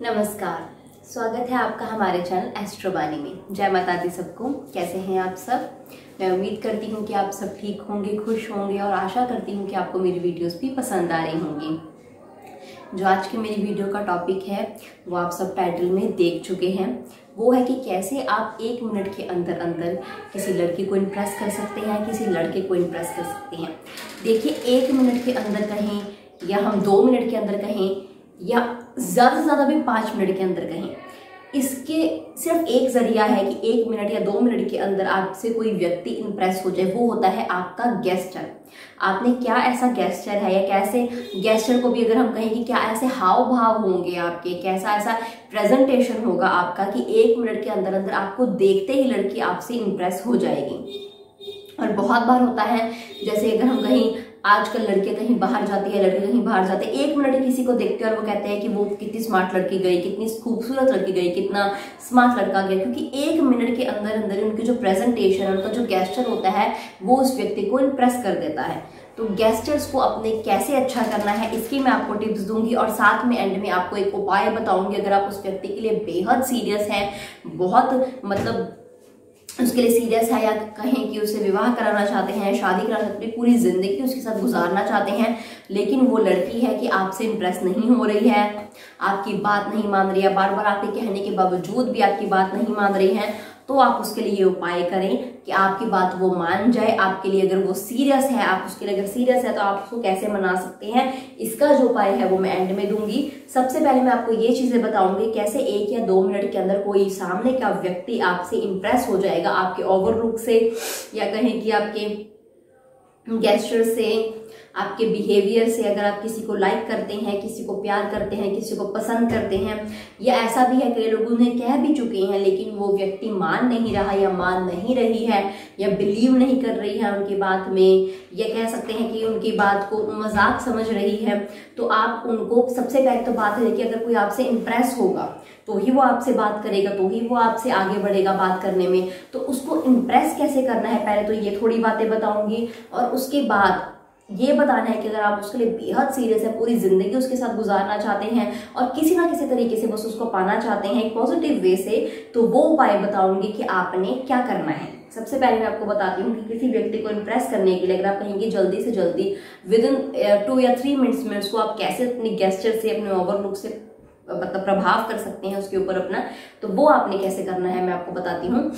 नमस्कार, स्वागत है आपका हमारे चैनल एस्ट्रोबानी में। जय माता दी सबको। कैसे हैं आप सब? मैं उम्मीद करती हूँ कि आप सब ठीक होंगे, खुश होंगे और आशा करती हूँ कि आपको मेरी वीडियोस भी पसंद आ रही होंगी। जो आज की मेरी वीडियो का टॉपिक है वो आप सब टाइटल में देख चुके हैं। वो है कि कैसे आप 1 मिनट के अंदर अंदर किसी लड़की को इम्प्रेस कर सकते हैं, किसी लड़के को इम्प्रेस कर सकते हैं। देखिए, 1 मिनट के अंदर कहें या हम 2 मिनट के अंदर कहें या ज़्यादा से ज़्यादा भी 5 मिनट के अंदर कहें, इसके सिर्फ एक जरिया है कि 1 मिनट या 2 मिनट के अंदर आपसे कोई व्यक्ति इंप्रेस हो जाए। वो होता है आपका गेस्चर। आपने क्या ऐसा गेस्चर है या कैसे गेस्चर को भी अगर हम कहें कि क्या ऐसे हाव भाव होंगे आपके, कैसा ऐसा प्रेजेंटेशन होगा आपका कि 1 मिनट के अंदर अंदर आपको देखते ही लड़की आपसे इंप्रेस हो जाएगी। और बहुत बार होता है, जैसे अगर हम कहीं आजकल लड़के कहीं बाहर जाती है, लड़के कहीं बाहर जाते हैं, 1 मिनट किसी को देखते हैं और वो कहते हैं कि वो कितनी स्मार्ट लड़की गई, कितनी खूबसूरत लड़की गई, कितना स्मार्ट लड़का गया, क्योंकि 1 मिनट के अंदर अंदर उनकी जो प्रेजेंटेशन, उनका जो गेस्चर होता है वो उस व्यक्ति को इम्प्रेस कर देता है। तो गेस्चर्स को अपने कैसे अच्छा करना है इसकी मैं आपको टिप्स दूंगी और साथ में एंड में आपको एक उपाय बताऊंगी। अगर आप उस व्यक्ति के लिए बेहद सीरियस हैं, बहुत मतलब उसके लिए सीरियस है, या कहें कि उसे विवाह कराना चाहते हैं, शादी कराना चाहते हैं, पूरी जिंदगी उसके साथ गुजारना चाहते हैं, लेकिन वो लड़की है कि आपसे इंप्रेस नहीं हो रही है, आपकी बात नहीं मान रही है, बार बार आपके कहने के बावजूद भी आपकी बात नहीं मान रही है, तो आप उसके लिए ये उपाय करें कि आपकी बात वो मान जाए। आपके लिए अगर वो सीरियस है, आप उसके लिए अगर सीरियस है तो आप उसको कैसे मना सकते हैं, इसका जो उपाय है वो मैं एंड में दूंगी। सबसे पहले मैं आपको ये चीजें बताऊंगी कैसे 1 या 2 मिनट के अंदर कोई सामने का व्यक्ति आपसे इंप्रेस हो जाएगा, आपके ओवर लुक से या कहें कि आपके गेस्चर से, आपके बिहेवियर से। अगर आप किसी को लाइक करते हैं, किसी को प्यार करते हैं, किसी को पसंद करते हैं, या ऐसा भी है कई लोग उन्हें कह भी चुके हैं लेकिन वो व्यक्ति मान नहीं रहा या मान नहीं रही है या बिलीव नहीं कर रही है उनकी बात में, या कह सकते हैं कि उनकी बात को मजाक समझ रही है, तो आप उनको सबसे पहले तो बात है कि अगर कोई आपसे इंप्रेस होगा तो ही वो आपसे बात करेगा, तो ही वो आपसे आगे बढ़ेगा बात करने में। तो उसको इंप्रेस कैसे करना है, पहले तो ये थोड़ी बातें बताऊंगी और उसके बाद ये बताना है कि अगर आप उसके लिए बेहद सीरियस है, पूरी जिंदगी उसके साथ गुजारना चाहते हैं और किसी ना किसी तरीके से बस उसको पाना चाहते हैं एक पॉजिटिव वे से, तो वो उपाय बताऊंगी कि आपने क्या करना है। सबसे पहले मैं आपको बताती हूँ कि किसी व्यक्ति को इम्प्रेस करने के लिए अगर आप कहेंगे जल्दी से जल्दी विद इन 2 या 3 मिनट्स में उसको आप कैसे अपने गेस्चर से, अपने ओवरलुक से मतलब प्रभाव कर सकते हैं उसके ऊपर अपना, तो वो आपने कैसे करना है मैं आपको बताती हूँ।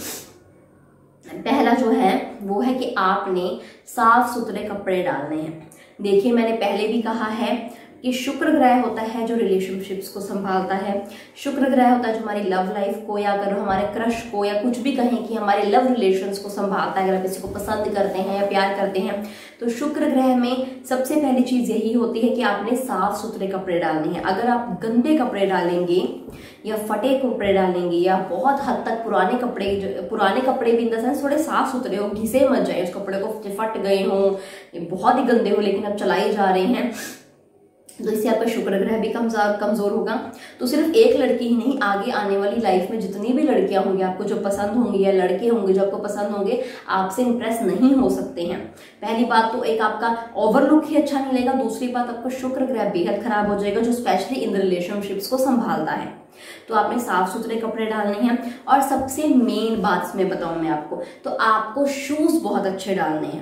पहला जो है वो है कि आपने साफ सुथरे कपड़े डालने हैं। देखिए, मैंने पहले भी कहा है कि शुक्र ग्रह होता है जो रिलेशनशिप्स को संभालता है। शुक्र ग्रह होता है जो हमारी लव लाइफ को या अगर हमारे क्रश को या कुछ भी कहें कि हमारे लव रिलेशंस को संभालता है। अगर आप किसी को पसंद करते हैं या प्यार करते हैं तो शुक्र ग्रह में सबसे पहली चीज यही होती है कि आपने साफ सुथरे कपड़े डालने हैं। अगर आप गंदे कपड़े डालेंगे या फटे कपड़े डालेंगे या बहुत हद तक पुराने कपड़े भी इन द सेंस थोड़े साफ सुथरे हो, घिसे मत जाए, उस कपड़े को फट गए हो, बहुत ही गंदे हो लेकिन आप चलाए जा रहे हैं, तो इससे आपका शुक्र ग्रह भी कमजोर होगा। तो सिर्फ एक लड़की ही नहीं, आगे आने वाली लाइफ में जितनी भी लड़कियां होंगी आपको जो पसंद होंगी या लड़के होंगे जो आपको पसंद होंगे, आपसे इंप्रेस नहीं हो सकते हैं। पहली बात तो एक आपका ओवरलुक ही अच्छा नहीं लगेगा, दूसरी बात आपका शुक्र ग्रह बेहद खराब हो जाएगा जो स्पेशली इन रिलेशनशिप्स को संभालता है। तो आपने साफ सुथरे कपड़े डालने हैं और सबसे मेन बात मैं बताऊं मैं आपको, तो आपको शूज बहुत अच्छे डालने हैं।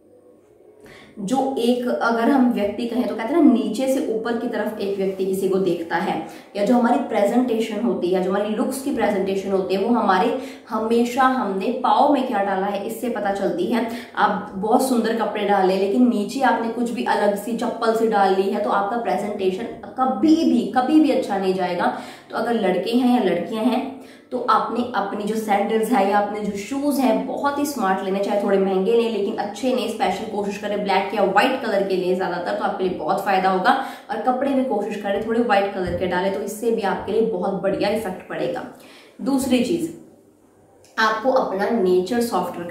जो एक अगर हम व्यक्ति कहें तो कहते हैं ना, नीचे से ऊपर की तरफ एक व्यक्ति किसी को देखता है, या जो हमारी प्रेजेंटेशन होती है, जो हमारी लुक्स की प्रेजेंटेशन होती है, वो हमारे हमेशा हमने पाँव में क्या डाला है इससे पता चलती है। आप बहुत सुंदर कपड़े डाले लेकिन नीचे आपने कुछ भी अलग सी चप्पल से डाल ली है तो आपका प्रेजेंटेशन कभी भी अच्छा नहीं जाएगा। तो अगर लड़के हैं या लड़कियां हैं तो आपने अपनी जो सैंडल्स है या अपने जो शूज हैं बहुत ही स्मार्ट लेने, चाहे थोड़े महंगे लें लेकिन अच्छे लें। स्पेशल कोशिश करें ब्लैक या व्हाइट कलर के लिए ज्यादातर, तो आपके लिए बहुत फायदा होगा। और कपड़े भी कोशिश करें थोड़े व्हाइट कलर के डालें, तो इससे भी आपके लिए बहुत बढ़िया इफेक्ट पड़ेगा। दूसरी चीज, आपको अपना नेचर सॉफ्ट रखना है।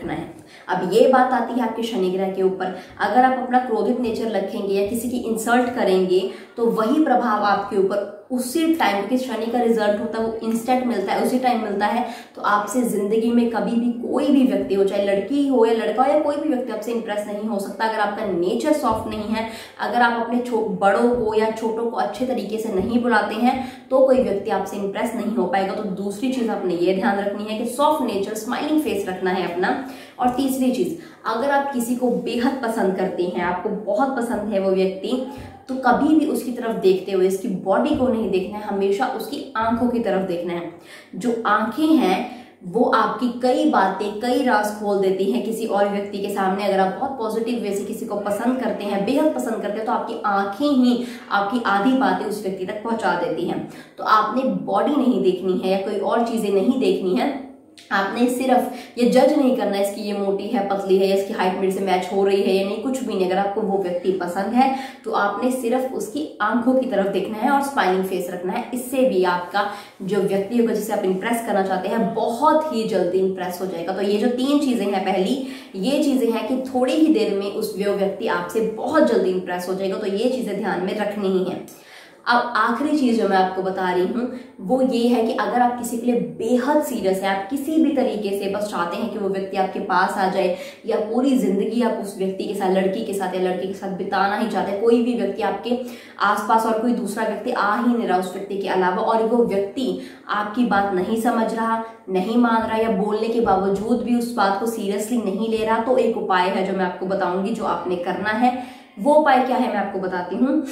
अब ये बात आती है आपके शनि ग्रह के ऊपर। अगर आप अपना क्रोधित नेचर रखेंगे या किसी की इंसल्ट करेंगे तो वही प्रभाव आपके ऊपर उसी टाइम, क्योंकि शनि का रिजल्ट होता है वो इंस्टेंट मिलता है, उसी टाइम मिलता है। तो आपसे जिंदगी में कभी भी कोई भी व्यक्ति हो, चाहे लड़की हो या लड़का हो या कोई भी व्यक्ति, आपसे इंप्रेस नहीं हो सकता अगर आपका नेचर सॉफ्ट नहीं है। अगर आप अपने बड़ों को या छोटों को अच्छे तरीके से नहीं बुलाते हैं तो कोई व्यक्ति आपसे इंप्रेस नहीं हो पाएगा। तो दूसरी चीज आपने ये ध्यान रखनी है कि सॉफ्ट नेचर, स्माइलिंग फेस रखना है अपना। और तीसरी चीज, अगर आप किसी को बेहद पसंद करते हैं, आपको बहुत पसंद है वो व्यक्ति, तो कभी भी उसकी तरफ देखते हुए इसकी बॉडी को नहीं देखना है, हमेशा उसकी आंखों की तरफ देखना है। जो आंखें हैं वो आपकी कई बातें, कई राज खोल देती हैं किसी और व्यक्ति के सामने। अगर आप बहुत पॉजिटिव वे से किसी को पसंद करते हैं, बेहद पसंद करते हैं, तो आपकी आंखें ही आपकी आधी बातें उस व्यक्ति तक पहुंचा देती हैं। तो आपने बॉडी नहीं देखनी है या कोई और चीजें नहीं देखनी है। आपने सिर्फ ये जज नहीं करना है इसकी ये मोटी है, पतली है, या इसकी हाइट मेरे से मैच हो रही है या नहीं, कुछ भी नहीं। अगर आपको वो व्यक्ति पसंद है तो आपने सिर्फ उसकी आंखों की तरफ देखना है और स्माइलिंग फेस रखना है। इससे भी आपका जो व्यक्ति होगा जिसे आप इंप्रेस करना चाहते हैं बहुत ही जल्दी इंप्रेस हो जाएगा। तो ये जो 3 चीजें हैं, पहली ये चीजें हैं कि थोड़ी ही देर में उस व्यक्ति आपसे बहुत जल्दी इंप्रेस हो जाएगा। तो ये चीजें ध्यान में रखनी ही है। अब आखिरी चीज जो मैं आपको बता रही हूँ वो ये है कि अगर आप किसी के लिए बेहद सीरियस है, आप किसी भी तरीके से बस चाहते हैं कि वो व्यक्ति आपके पास आ जाए या पूरी जिंदगी आप उस व्यक्ति के साथ, लड़की के साथ या लड़के के साथ बिताना ही चाहते हैं, कोई भी व्यक्ति आपके आसपास और कोई दूसरा व्यक्ति आ ही नहीं रहा उस व्यक्ति के अलावा, और वो व्यक्ति आपकी बात नहीं समझ रहा, नहीं मान रहा, या बोलने के बावजूद भी उस बात को सीरियसली नहीं ले रहा, तो एक उपाय है जो मैं आपको बताऊंगी जो आपने करना है। वो उपाय क्या है मैं आपको बताती हूँ।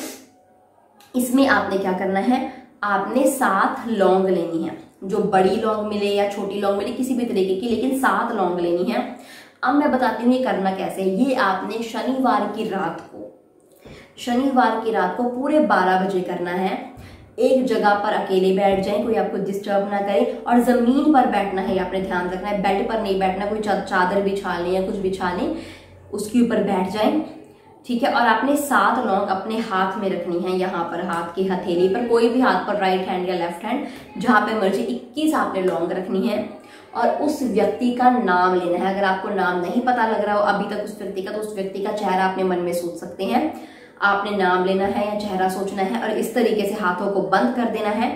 इसमें आपने क्या करना है, आपने 7 लौंग लेनी है, जो बड़ी लौंग मिले या छोटी लौंग मिले किसी भी तरीके की, लेकिन 7 लौंग लेनी है। अब मैं बताती हूँ ये करना कैसे। ये आपने शनिवार की रात को पूरे 12 बजे करना है। एक जगह पर अकेले बैठ जाएं, कोई आपको डिस्टर्ब ना करे, और जमीन पर बैठना है, आपने ध्यान रखना है। बेड पर नहीं बैठना, कोई चादर बिछा लें या कुछ बिछा लें, उसके ऊपर बैठ जाएं, ठीक है। और आपने 7 लौंग अपने हाथ में रखनी है, यहाँ पर हाथ की हथेली पर, कोई भी हाथ पर, राइट हैंड या लेफ्ट हैंड, जहां पे मर्जी। 21 आपने लौंग रखनी है और उस व्यक्ति का नाम लेना है। अगर आपको नाम नहीं पता लग रहा हो अभी तक उस व्यक्ति का, तो उस व्यक्ति का चेहरा अपने मन में सोच सकते हैं। आपने नाम लेना है या चेहरा सोचना है और इस तरीके से हाथों को बंद कर देना है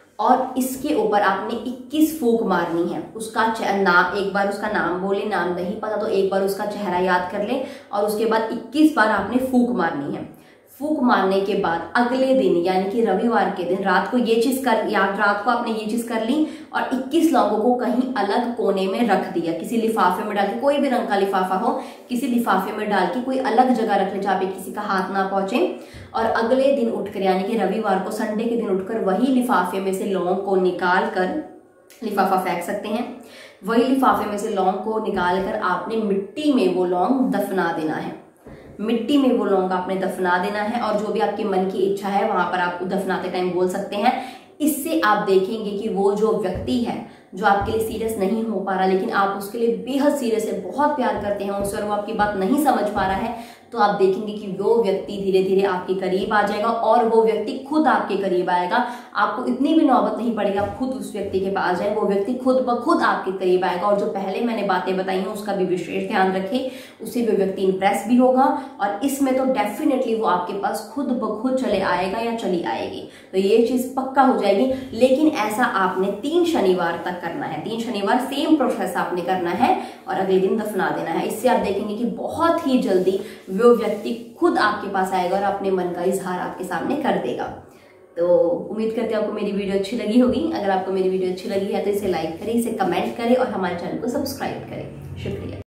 और इसके ऊपर आपने 21 फूंक मारनी है। उसका नाम, एक बार उसका नाम बोले, नाम नहीं पता तो एक बार उसका चेहरा याद कर ले और उसके बाद 21 बार आपने फूंक मारनी है। फूंक मारने के बाद अगले दिन यानी कि रविवार के दिन रात को ये चीज रात को आपने ये चीज कर ली और 21 लौंगों को कहीं अलग कोने में रख दिया, किसी लिफाफे में डाल के, कोई भी रंग का लिफाफा हो, किसी लिफाफे में डाल के कोई अलग जगह रख ले जहाँ पे किसी का हाथ ना पहुंचे। और अगले दिन उठकर यानी कि रविवार को, संडे के दिन उठकर वही लिफाफे में से लौंग को निकाल कर, लिफाफा फेंक सकते हैं, वही लिफाफे में से लौंग को निकाल कर आपने मिट्टी में वो लौंग दफना देना है। मिट्टी में वो लौंग आपने दफना देना है और जो भी आपकी मन की इच्छा है वहां पर आप दफनाते टाइम बोल सकते हैं। इससे आप देखेंगे कि वो जो व्यक्ति है जो आपके लिए सीरियस नहीं हो पा रहा, लेकिन आप उसके लिए बेहद सीरियस है, बहुत प्यार करते हैं उससे और वो आपकी बात नहीं समझ पा रहा है, तो आप देखेंगे कि वो व्यक्ति धीरे धीरे आपके करीब आ जाएगा और वो व्यक्ति खुद आपके करीब आएगा। आपको इतनी भी नौबत नहीं पड़ेगी आप खुद उस व्यक्ति के पास जाए, वो व्यक्ति खुद ब खुद आपके करीब आएगा। और जो पहले मैंने बातें बताई हैं उसका भी विशेष ध्यान रखें, उससे वो व्यक्ति इंप्रेस भी होगा और इसमें तो डेफिनेटली वो आपके पास खुद ब खुद चले आएगा या चली आएगी, तो ये चीज पक्का हो जाएगी। लेकिन ऐसा आपने 3 शनिवार तक करना है, 3 शनिवार सेम प्रोसेस आपने करना है और अगले दिन दफना देना है। इससे आप देखेंगे कि बहुत ही जल्दी वो व्यक्ति खुद आपके पास आएगा और अपने मन का इजहार आपके सामने कर देगा। तो उम्मीद करते हैं आपको मेरी वीडियो अच्छी लगी होगी। अगर आपको मेरी वीडियो अच्छी लगी है तो इसे लाइक करें, इसे कमेंट करें और हमारे चैनल को सब्सक्राइब करें। शुक्रिया।